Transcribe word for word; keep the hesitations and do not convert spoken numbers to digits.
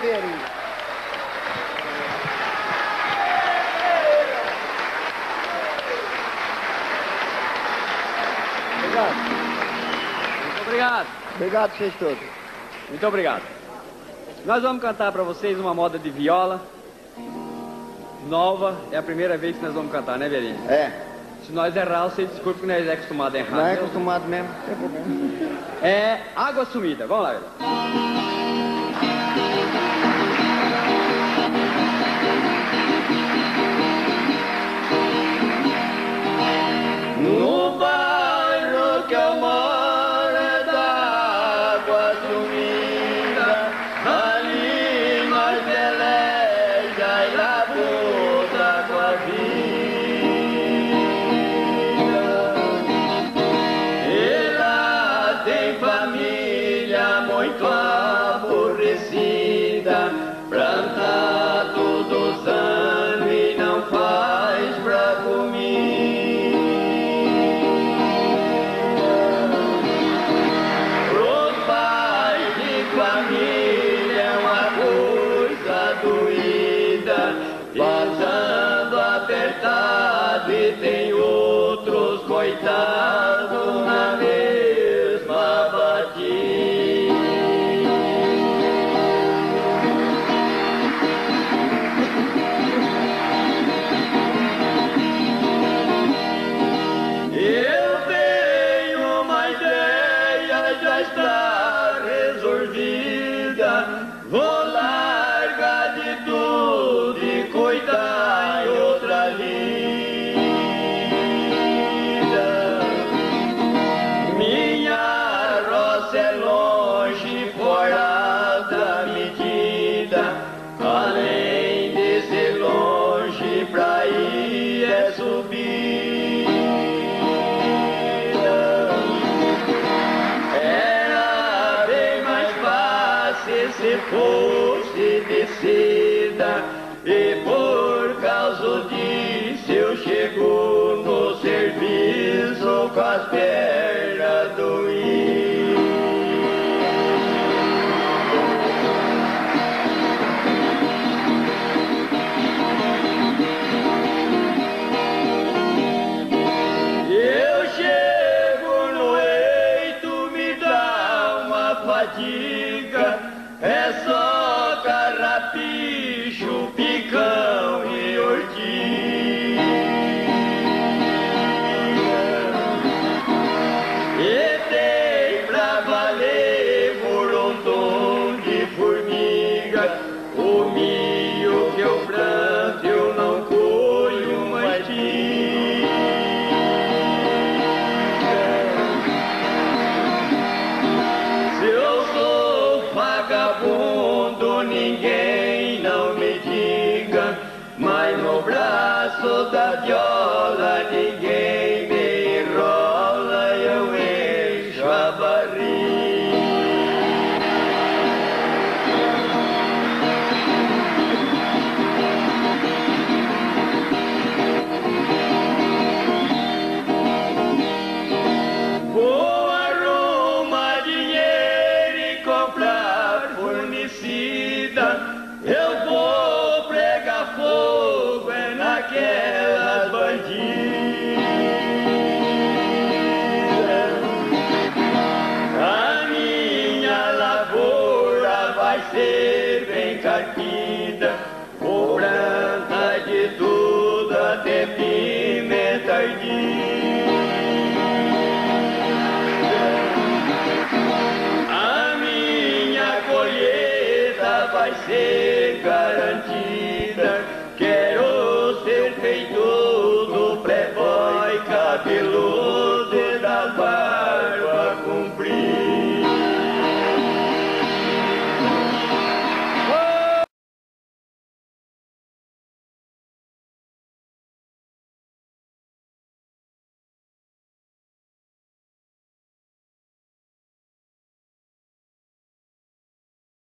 Verinha. Obrigado. Muito obrigado. Obrigado a vocês todos. Muito obrigado. Nós vamos cantar para vocês uma moda de viola nova. É a primeira vez que nós vamos cantar, né, Verinha? É. Se nós errar, você desculpe que nós é acostumado a errar. Não é né? acostumado mesmo, não tem problema. É Água Sumida. Vamos lá, Verinha. No bairro que eu moro é da água sumida, ali nós peleja e labuta com a vida. E lá tem família muito aborrecida, planta todos os anos e não faz pra comer. Passando apertado e tem outros coitados na mesma batida. Eu tenho uma ideia, já está resolvida. Vou largar de tudo e cuidar em outra vida. Minha roça é longe, fora da medida. Além de ser longe, pra ir é subida. Era bem mais fácil se fosse descida. E por causa disso eu chego no serviço com as pernas doídas. Eu chego no eito, me dá uma fadiga, é só carrapicho, picão e ortiga. E tem pra valer morondom de formiga. O milho que eu planto eu não colho mais diga. Se eu sou vagabundo, ninguém não me diga, mas no braço da viola ninguém me enrola, eu encho a barriga. Vou arrumar dinheiro e comprar fornecida. Eu vou pregar fogo é naquelas bandidas. A minha lavoura vai ser bem carpida, vou plantar de tudo até pimenta ardida. A minha colheita vai ser garantida.